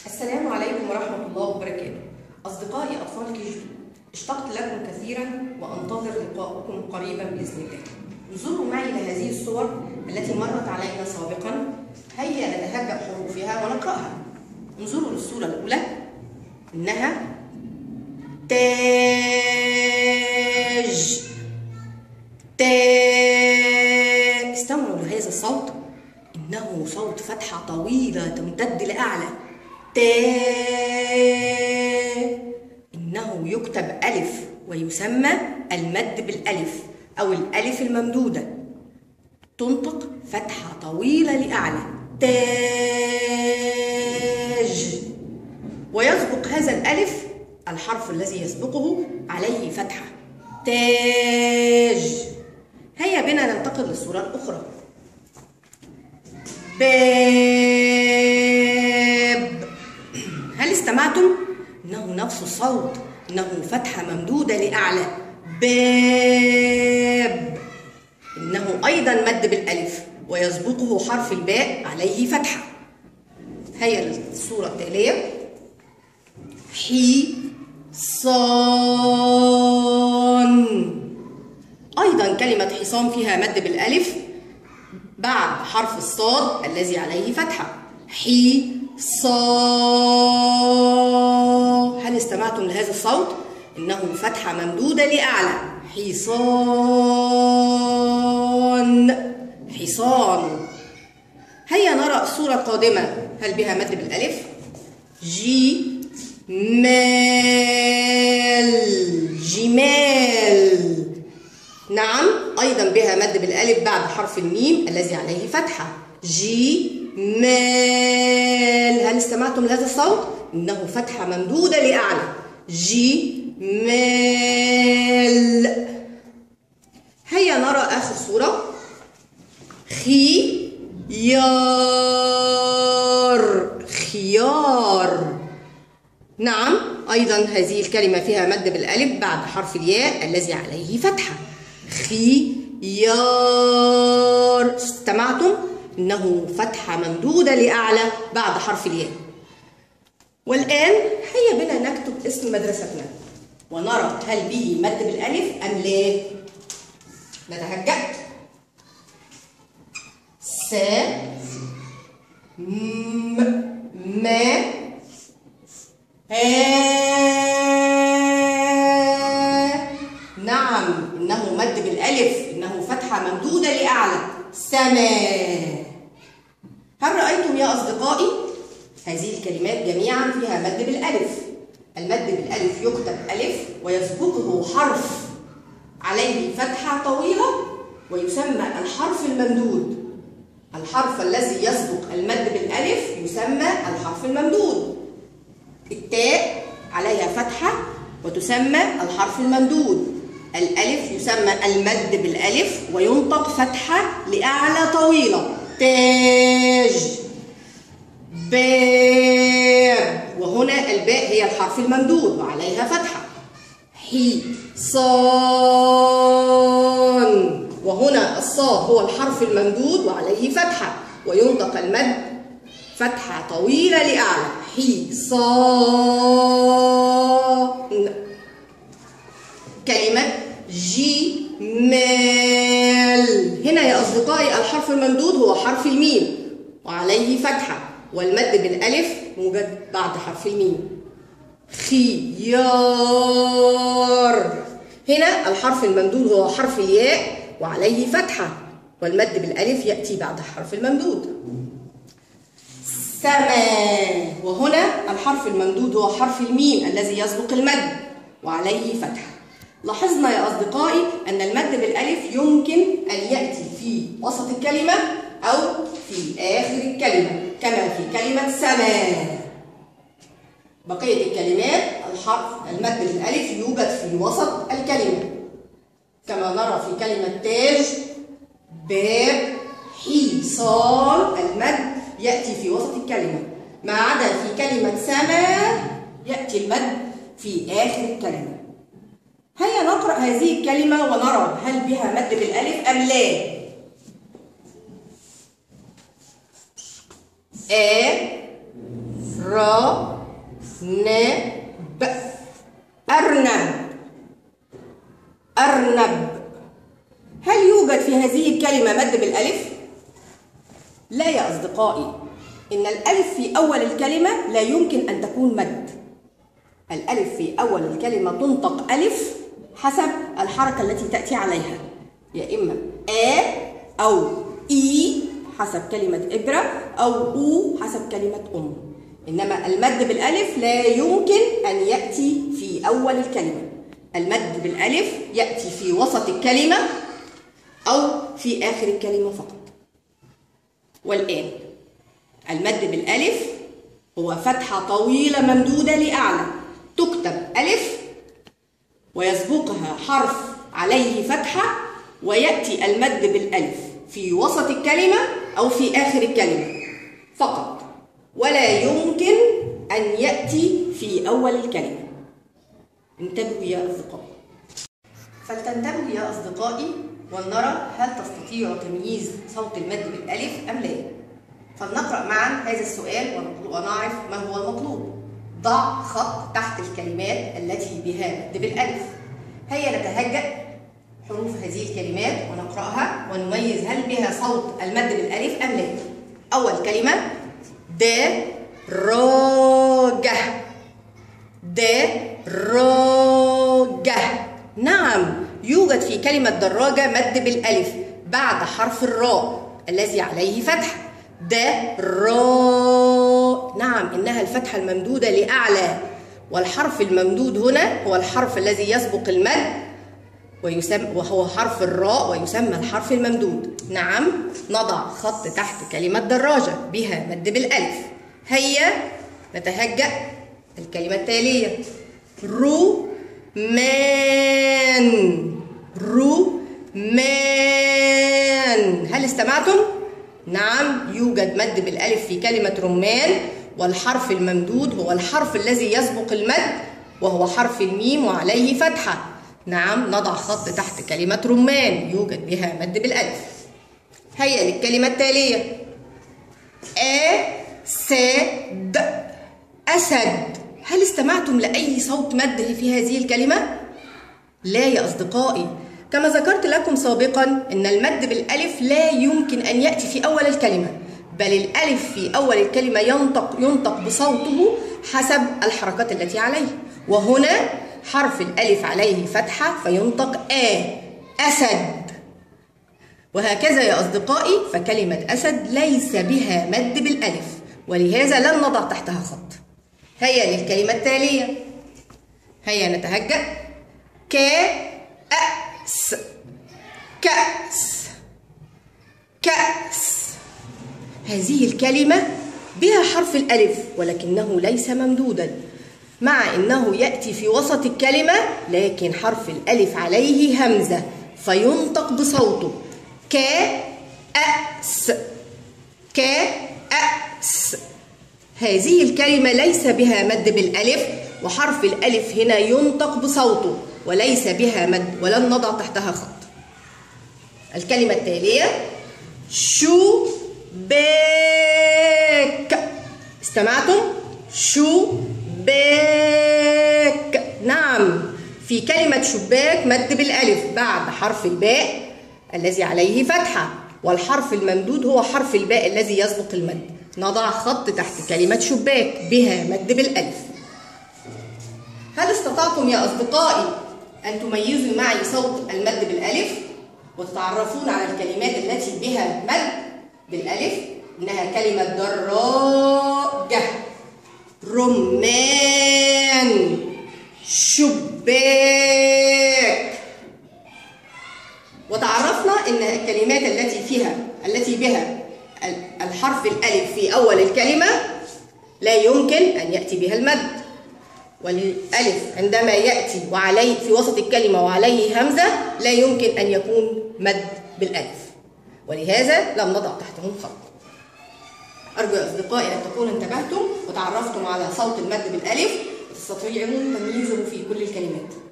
السلام عليكم ورحمة الله وبركاته. أصدقائي أطفال KG، اشتقت لكم كثيرا وأنتظر لقاءكم قريبا بإذن الله. انظروا معي لهذه الصور التي مرت علينا سابقا. هيا نتهجأ حروفها ونقرأها. انظروا للصورة الأولى، إنها تاج. تاج. استمعوا لهذا الصوت، إنه صوت فتحة طويلة تمتد لأعلى. إنه يكتب ألف ويسمى المد بالألف أو الألف الممدودة، تنطق فتحة طويلة لأعلى. تاج. ويسبق هذا الألف الحرف الذي يسبقه عليه فتحة. تاج. هيا بنا ننتقل للصورة الأخرى. باب. هل استمعتم؟ إنه نفس الصوت، إنه فتحة ممدودة لأعلى. باب. إنه أيضا مد بالألف ويسبقه حرف الباء عليه فتحة. هيا للصورة التالية. حصان. أيضا كلمة حصان فيها مد بالألف بعد حرف الصاد الذي عليه فتحة. حصان. هل استمعتم لهذا الصوت؟ إنه فتحة ممدودة لأعلى. حصان. حصان. هيا نرى الصورة القادمة، هل بها مد بالألف؟ جمال. جمال. نعم، أيضا بها مد بالألف بعد حرف الميم الذي عليه فتحة. جمال. هل استمعتم لهذا الصوت؟ إنه فتحة ممدودة لأعلى. جمال. هيا نرى آخر صورة. خيار. خيار. نعم، أيضا هذه الكلمة فيها مد بالألف بعد حرف الياء الذي عليه فتحة. خيار. استمعتم؟ إنه فتحة ممدودة لأعلى بعد حرف الياء. والآن هيا بنا نكتب اسم مدرستنا ونرى هل به مد بالألف أم لا. نتهجأ. س م ما نعم، إنه مد بالألف، إنه فتحة ممدودة لأعلى. سماء. هل رأيتم يا أصدقائي؟ هذه الكلمات جميعا فيها مد بالألف. المد بالألف يكتب ألف ويسبقه حرف عليه فتحة طويلة ويسمى الحرف الممدود. الحرف الذي يسبق المد بالألف يسمى الحرف الممدود. التاء عليها فتحة وتسمى الحرف الممدود. الألف يسمى المد بالألف وينطق فتحة لأعلى طويلة. تاج. باب. وهنا الباء هي الحرف الممدود وعليها فتحة. حصان. وهنا الصاد هو الحرف الممدود وعليه فتحة وينطق المد فتحة طويلة لأعلى. حصان. كلمة جمال. هنا يا أصدقائي الحرف الممدود هو حرف الميم وعليه فتحة والمد بالألف موجد بعد حرف الميم. خيار. هنا الحرف الممدود هو حرف الياء وعليه فتحة والمد بالألف يأتي بعد حرف الممدود. سماء. وهنا الحرف الممدود هو حرف الميم الذي يسبق المد وعليه فتحة. لاحظنا يا أصدقائي أن المد بالألف يمكن أن يأتي في وسط الكلمة أو في آخر الكلمة كما في كلمة سماء. بقية الكلمات الحرف المد بالألف يوجد في وسط الكلمة كما نرى في كلمة تاج، باب، حصان. المد يأتي في وسط الكلمة ما عدا في كلمة سماء يأتي المد في آخر الكلمة. هيا نقرأ هذه الكلمة ونرى هل بها مد بالألف أم لا. ب. أرنب. أرنب. هل يوجد في هذه الكلمة مد بالألف؟ لا يا أصدقائي، إن الألف في أول الكلمة لا يمكن أن تكون مد. الألف في أول الكلمة تنطق ألف حسب الحركة التي تأتي عليها، يا إما أو إي حسب كلمة إبرة أو أو حسب كلمة إنما المد بالألف لا يمكن أن يأتي في أول الكلمة. المد بالألف يأتي في وسط الكلمة أو في آخر الكلمة فقط. والآن المد بالألف هو فتحة طويلة ممدودة لأعلى تكتب ألف ويسبقها حرف عليه فتحة، ويأتي المد بالألف في وسط الكلمة أو في آخر الكلمة فقط، ولا يمكن أن يأتي في أول الكلمة. انتبهوا يا أصدقائي. فلتنتبهوا يا أصدقائي ولنرى هل تستطيعوا تمييز صوت المد بالألف أم لا. فلنقرأ معا هذا السؤال ونعرف ما هو المطلوب. ضع خط تحت الكلمات التي بها مد بالألف. هيا نتهجأ حروف هذه الكلمات ونقرأها ونميز هل بها صوت المد بالألف أم لا. أول كلمة دراجة. دراجة. نعم، يوجد في كلمة دراجة مد بالألف بعد حرف الراء الذي عليه فتحة. نعم، إنها الفتحة الممدودة لأعلى، والحرف الممدود هنا هو الحرف الذي يسبق المد وهو حرف الراء ويسمى الحرف الممدود. نعم، نضع خط تحت كلمة دراجة بها مد بالألف. هيا نتهجأ الكلمة التالية. رمان. رمان. هل استمعتم؟ نعم، يوجد مد بالألف في كلمة رمان، والحرف الممدود هو الحرف الذي يسبق المد وهو حرف الميم وعليه فتحة. نعم، نضع خط تحت كلمة رمان يوجد بها مد بالألف. هيا للكلمة التالية. أسد. أسد. هل استمعتم لأي صوت مد في هذه الكلمة؟ لا يا أصدقائي، كما ذكرت لكم سابقا إن المد بالألف لا يمكن أن يأتي في أول الكلمة، بل الألف في أول الكلمة ينطق بصوته حسب الحركات التي عليه، وهنا حرف الألف عليه فتحة فينطق أسد. وهكذا يا أصدقائي، فكلمة أسد ليس بها مد بالألف، ولهذا لن نضع تحتها خط. هيا للكلمة التالية. هيا نتهجأ. كأس. كأس. كأس. هذه الكلمة بها حرف الألف ولكنه ليس ممدودا، مع أنه يأتي في وسط الكلمة، لكن حرف الألف عليه همزة فينطق بصوته كأس. كأس. هذه الكلمة ليس بها مد بالألف، وحرف الألف هنا ينطق بصوته وليس بها مد، ولن نضع تحتها خط. الكلمة التالية. شباك. استمعتم؟ شباك. نعم، في كلمة شباك مد بالألف بعد حرف الباء الذي عليه فتحة، والحرف الممدود هو حرف الباء الذي يسبق المد. نضع خط تحت كلمة شباك بها مد بالألف. هل استطعتم يا أصدقائي أن تميزوا معي صوت المد بالألف وتتعرفون على الكلمات التي بها مد بالألف؟ إنها كلمة دراجة، رمان، شباك. وتعرفنا أن الكلمات التي بها الحرف الألف في أول الكلمة لا يمكن أن يأتي بها المد، والألف عندما يأتي وعليه في وسط الكلمة وعليه همزة لا يمكن أن يكون مد بالألف، ولهذا لم نضع تحتهم خط. أرجو يا أصدقائي أن تكونوا انتبهتم وتعرفتم على صوت المد بالألف وتستطيعون تمييزه في كل الكلمات.